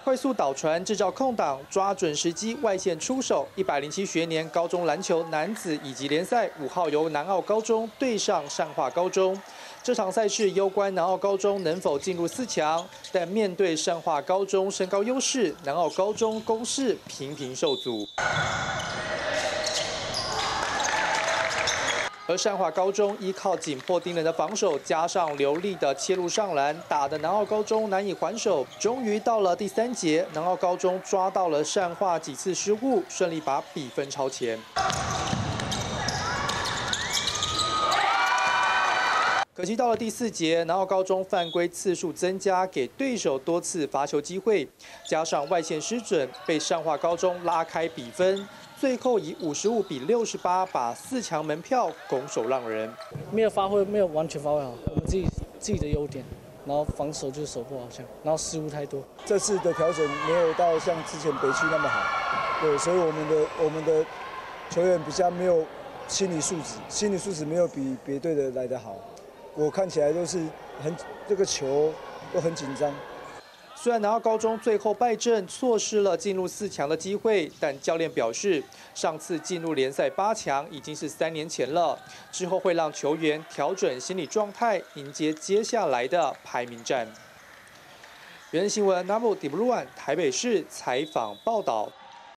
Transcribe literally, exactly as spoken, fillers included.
快速导传制造空档，抓准时机外线出手。一百零七学年高中篮球男子乙级联赛五号由南澳高中对上善化高中。这场赛事攸关南澳高中能否进入四强，但面对善化高中身高优势，南澳高中攻势频频受阻。 而善化高中依靠紧迫盯人的防守，加上流利的切入上篮，打得南澳高中难以还手。终于到了第三节，南澳高中抓到了善化几次失误，顺利把比分超前。可惜到了第四节，南澳高中犯规次数增加，给对手多次罚球机会，加上外线失准，被善化高中拉开比分。 最后以五十五比六十八把四强门票拱手让人， 没有发挥，没有完全发挥好，我们自己自己的优点，然后防守就是守不好像，然后失误太多。 这次的调整没有到像之前北区那么好，对，所以我们的我们的球员比较没有心理素质，心理素质没有比别队的来得好。我看起来都是很这个球都很紧张。 虽然南澳高中最后败阵，错失了进入四强的机会，但教练表示，上次进入联赛八强已经是三年前了，之后会让球员调整心理状态，迎接接下来的排名战。原新闻 Namu Dibluan 台北市采访报道。